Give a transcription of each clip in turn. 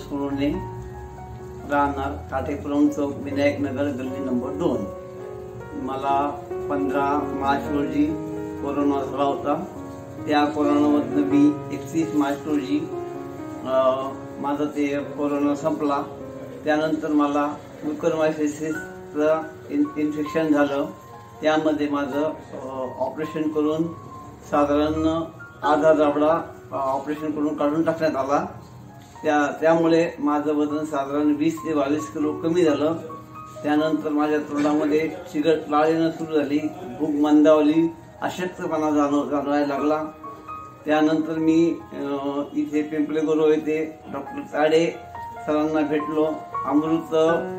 सोनवणे, राहणार काठेपुरम चौक, विनायक नगर, गल्ली नंबर 2. मला 15 मार्च रोजी कोरोना झाला होता. त्या कोरोनामधनं मी 31 मार्च रोजी माझा ते कोरोना संपला. त्यानंतर मला म्युकरमायसिसचं इन्फेक्शन झालं. त्यामध्ये माझं ऑपरेशन करून साधारण आधा दाबडा ऑपरेशन करून काढून टाकण्यात आला. त्यामुळे माझं वजन साधारण 20 ते 22 किलो कमी झालं. त्यानंतर माझ्या तोंडामध्ये चिकट लाळ येणं सुरू झाली, भूक मंदावली, अशक्तपणा जाणवायला लागला. त्यानंतर मी इथे पिंपळे गुरव येथे डॉक्टर ताडे सरांना भेटलो. अमृत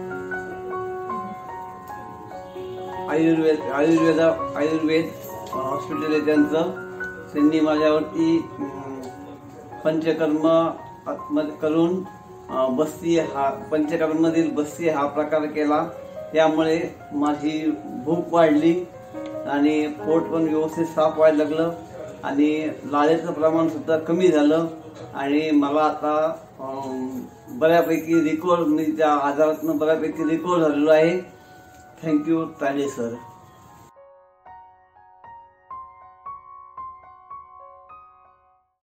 आयुर्वेद हॉस्पिटल आहे त्यांचं. त्यांनी माझ्यावरती पंचकर्म करून पंचकर्ममधील बस्ती हा प्रकार केला. त्यामुळे माझी भूक वाढली आणि पोट पण व्यवस्थित साफ व्हायला लागलं आणि लाळेचं प्रमाण सुद्धा कमी झालं आणि मला आता बऱ्यापैकी रिकवर, मी त्या आजारातून बऱ्यापैकी रिकवर झालेलो आहे. Thank you Tade sir.